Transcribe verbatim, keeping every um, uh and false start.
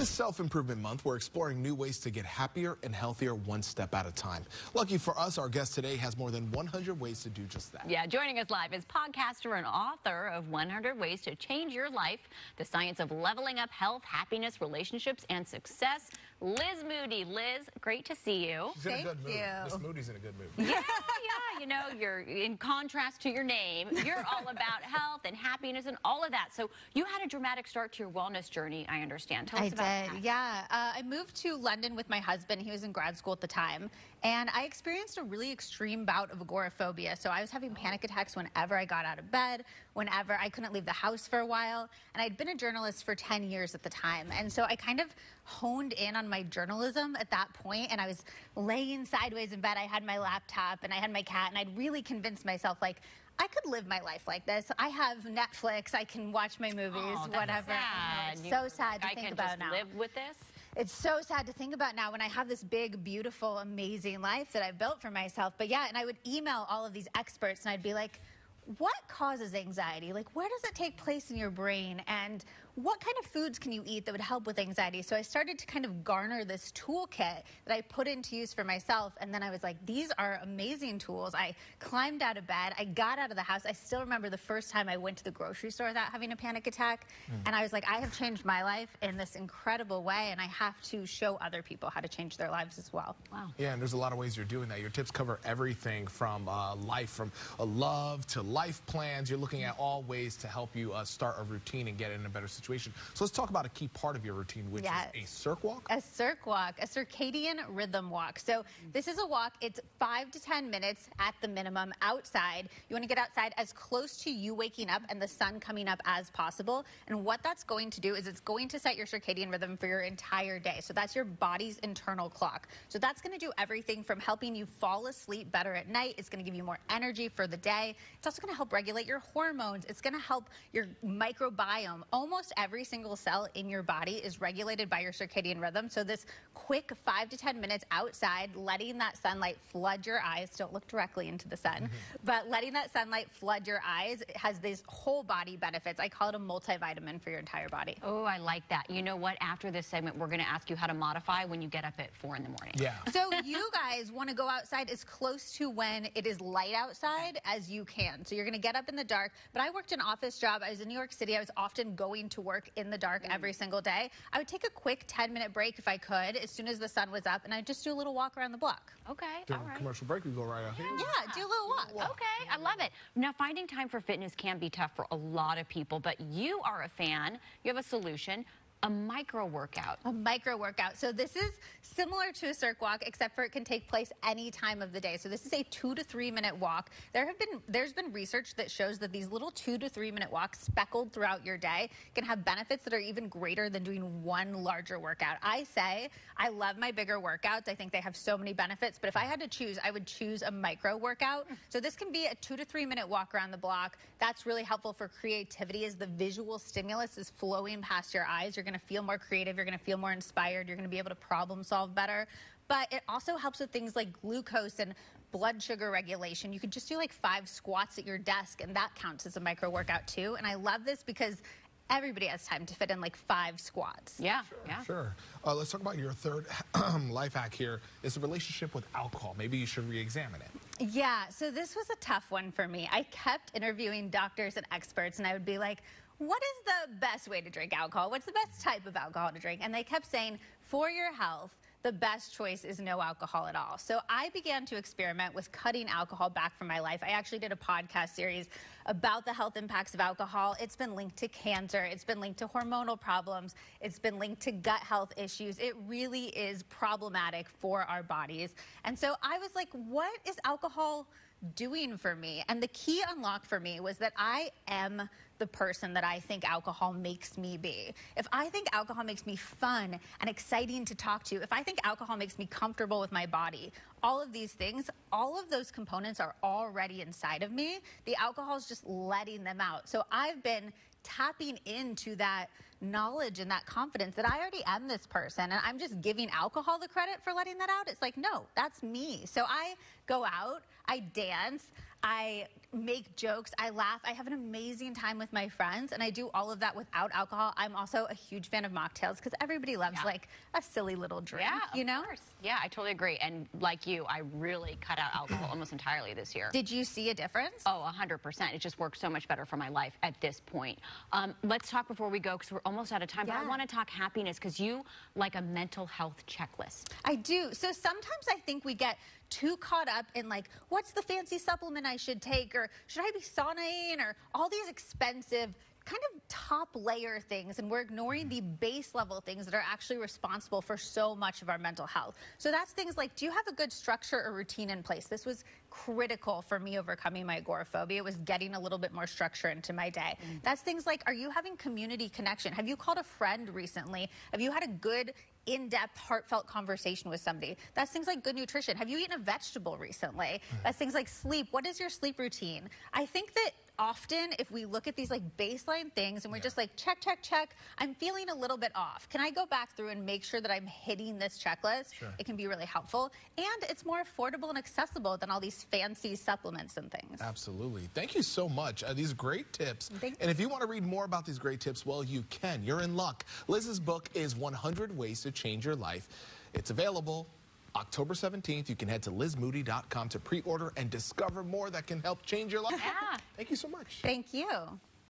This Self-Improvement Month, we're exploring new ways to get happier and healthier one step at a time. Lucky for us, our guest today has more than one hundred ways to do just that. Yeah, joining us live is podcaster and author of one hundred ways to Change Your Life, the science of leveling up health, happiness, relationships, and success. Liz Moody. Liz, great to see you. She's in Thank a good mood. you. Miss Moody's in a good mood. Yeah, yeah, you know, you're in contrast to your name. You're all about health and happiness and all of that. So you had a dramatic start to your wellness journey, I understand. Tell us I about that. did, yeah. Uh, I moved to London with my husband. He was in grad school at the time. And I experienced a really extreme bout of agoraphobia. So I was having panic attacks whenever I got out of bed, whenever I couldn't leave the house for a while. And I'd been a journalist for ten years at the time. And so I kind of honed in on my journalism at that point. And I was laying sideways in bed. I had my laptop and I had my cat. And I'd really convinced myself, like, I could live my life like this. I have Netflix. I can watch my movies, Oh, that's whatever. sad. It's You- so sad to I think can about just now. live with this. It's so sad to think about now when I have this big, beautiful, amazing life that I've built for myself. But yeah, and I would email all of these experts and I'd be like, what causes anxiety? Like, where does it take place in your brain? And what kind of foods can you eat that would help with anxiety? So I started to kind of garner this toolkit that I put into use for myself. And then I was like, these are amazing tools. I climbed out of bed. I got out of the house. I still remember the first time I went to the grocery store without having a panic attack. Mm. And I was like, I have changed my life in this incredible way. And I have to show other people how to change their lives as well. Wow. Yeah, and there's a lot of ways you're doing that. Your tips cover everything from uh, life, from a love to life plans. You're looking at all ways to help you uh, start a routine and get in a better situation. So let's talk about a key part of your routine, which yes. is a circ walk. A circ walk, a circadian rhythm walk. So this is a walk. It's five to ten minutes at the minimum outside. You want to get outside as close to you waking up and the sun coming up as possible. And what that's going to do is it's going to set your circadian rhythm for your entire day. So that's your body's internal clock. So that's going to do everything from helping you fall asleep better at night. It's going to give you more energy for the day. It's also going to help regulate your hormones. It's going to help your microbiome. Almost every single cell in your body is regulated by your circadian rhythm. So this quick five to ten minutes outside, letting that sunlight flood your eyes. Don't look directly into the sun, mm-hmm. but letting that sunlight flood your eyes has these whole body benefits. I call it a multivitamin for your entire body. Oh, I like that. You know what? After this segment, we're going to ask you how to modify when you get up at four in the morning. Yeah. So you guys want to go outside as close to when it is light outside as you can. So you're going to get up in the dark. But I worked an office job. I was in New York City. I was often going to work in the dark mm. every single day. I would take a quick ten minute break if I could as soon as the sun was up, and I'd just do a little walk around the block. Okay. During all right. commercial break, we go right out here. Yeah, do a little walk. walk. Okay, I love it. Now, finding time for fitness can be tough for a lot of people, but you are a fan. You have a solution. A micro workout. A micro workout. So this is similar to a circ walk, except for it can take place any time of the day. So this is a two to three minute walk. There have been, there's been research that shows that these little two to three minute walks speckled throughout your day can have benefits that are even greater than doing one larger workout. I say I love my bigger workouts. I think they have so many benefits, but if I had to choose, I would choose a micro workout. So this can be a two to three minute walk around the block. That's really helpful for creativity as the visual stimulus is flowing past your eyes. You're going to feel more creative, you're going to feel more inspired, you're going to be able to problem solve better. But it also helps with things like glucose and blood sugar regulation. You could just do like five squats at your desk, and that counts as a micro workout too. And I love this because everybody has time to fit in like five squats. Yeah, sure, yeah. Sure. Uh, let's talk about your third life hack here. Is the relationship with alcohol. Maybe you should re-examine it. Yeah, so this was a tough one for me. I kept interviewing doctors and experts, and I would be like, what is the best way to drink alcohol? What's the best type of alcohol to drink? And they kept saying, for your health, the best choice is no alcohol at all. So I began to experiment with cutting alcohol back from my life. I actually did a podcast series about the health impacts of alcohol. It's been linked to cancer. It's been linked to hormonal problems. It's been linked to gut health issues. It really is problematic for our bodies. And so I was like, what is alcohol doing for me? And the key unlock for me was that I am the person that I think alcohol makes me be. If I think alcohol makes me fun and exciting to talk to, if I think alcohol makes me comfortable with my body, all of these things, all of those components are already inside of me. The alcohol is just letting them out. So I've been tapping into that knowledge and that confidence that I already am this person, and I'm just giving alcohol the credit for letting that out. It's like, no, that's me. So I go out, I dance, I make jokes. I laugh. I have an amazing time with my friends, and I do all of that without alcohol. I'm also a huge fan of mocktails because everybody loves Yeah. like a silly little drink, Yeah, you of know? course. Yeah, I totally agree. And like you, I really cut out alcohol almost entirely this year. Did you see a difference? Oh, one hundred percent. It just works so much better for my life at this point. Um, let's talk before we go because we're almost out of time. But I Yeah. want to talk happiness because you like a mental health checklist. I do. So sometimes I think we get too caught up in like, what's the fancy supplement I should take? Or should I be saunaing? Or all these expensive kind of top layer things, and we're ignoring the base level things that are actually responsible for so much of our mental health. So that's things like, do you have a good structure or routine in place? This was critical for me overcoming my agoraphobia, was getting a little bit more structure into my day. Mm. That's things like, are you having community connection? Have you called a friend recently? Have you had a good in-depth, heartfelt conversation with somebody? That's things like good nutrition. Have you eaten a vegetable recently? That's things like sleep. What is your sleep routine? I think that often if we look at these like baseline things and we're yeah. just like, check, check, check, I'm feeling a little bit off. Can I go back through and make sure that I'm hitting this checklist? Sure. It can be really helpful. And it's more affordable and accessible than all these fancy supplements and things. Absolutely. Thank you so much. Uh, these great tips. Thank and if you want to read more about these great tips, well, you can. You're in luck. Liz's book is one hundred ways to change your life. It's available October seventeenth. You can head to liz moody dot com to pre-order and discover more that can help change your life. Yeah. Thank you so much. Thank you.